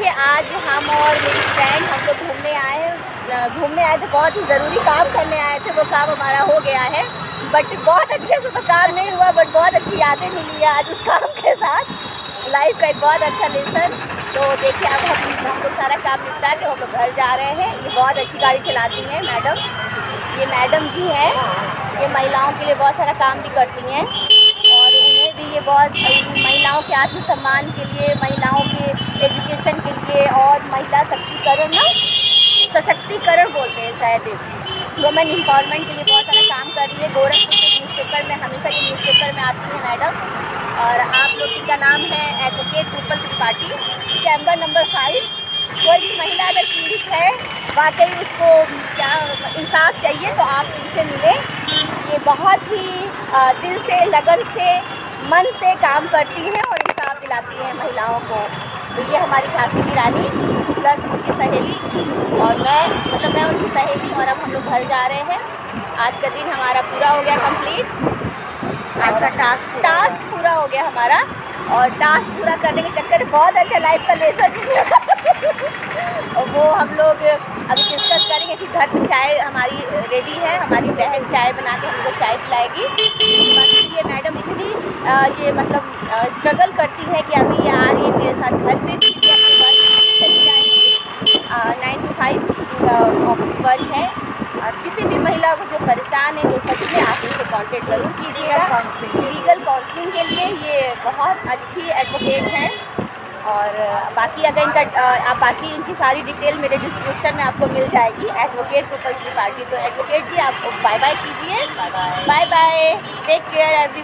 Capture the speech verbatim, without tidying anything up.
देखिए आज हम और मेरी फ्रेंड हम लोग घूमने आए हैं घूमने आए थे बहुत ही ज़रूरी काम करने आए थे। वो काम हमारा हो गया है, बट बहुत अच्छे से तो काम नहीं हुआ, बट बहुत अच्छी यादें मिली है आज उस काम के साथ। लाइफ का एक बहुत अच्छा लेसन। तो देखिए अब हम हम लोग सारा काम निपटा के हम लोग घर जा रहे हैं। ये बहुत अच्छी गाड़ी चलाती हैं मैडम, ये मैडम जी हैं, ये महिलाओं के लिए बहुत सारा काम भी करती हैं और उन्हें भी ये बहुत महिलाओं के आत्मसम्मान के लिए, महिलाओं के एजुकेशन के लिए और महिला शक्तिकरण ना सशक्तिकरण बोलते हैं शायद, वुमेन एम्पावरमेंट के लिए बहुत सारा काम कर रही है। गोरखपुर के न्यूज़पेपर में हमेशा ये न्यूज़पेपर में आती है मैडम। और आप लोग का नाम है advocate Rupal Tripathi, chamber number five. कोई भी महिला अगर पीड़ित है, वाकई उसको क्या इंसाफ चाहिए तो आप इनसे मिलें। ये बहुत ही दिल से, लगन से, मन से काम करती हैं और इंसाफ दिलाती हैं महिलाओं को। तो ये हमारी झांसी की रानी प्लस उनकी सहेली और मैं, मतलब मैं उनकी सहेली। और अब हम लोग घर जा रहे हैं। आज का दिन हमारा पूरा हो गया कंप्लीट, आज का टास्क टास्क पूरा हो गया हमारा। और टास्क पूरा करने के चक्कर में बहुत अच्छा लाइफ का लेसन और वो हम लोग अभी डिस्कस करेंगे कि घर में चाय हमारी रेडी है, हमारी बहन चाय बना के हमको चाय पिलाएगी। बाकी ये मैडम इतनी आ, ये मतलब स्ट्रगल करती है कि अभी ये आ रही है मेरे साथ घर पे, भी अपने वर्क चली जाएंगी। Nine to five office work है। और किसी भी महिला को जो परेशान है, जो सच में आप इनसे कॉन्टेक्ट जरूर कीजिएगा लीगल काउंसलिंग के लिए। ये बहुत अच्छी एडवोकेट हैं। और बाकी अगर इनका आप बाकी इनकी सारी डिटेल मेरे डिस्क्रिप्शन में आपको मिल जाएगी, एडवोकेट रूपल त्रिपाठी। तो एडवोकेट जी आप बाय बाय कीजिए। Bye bye, take care every.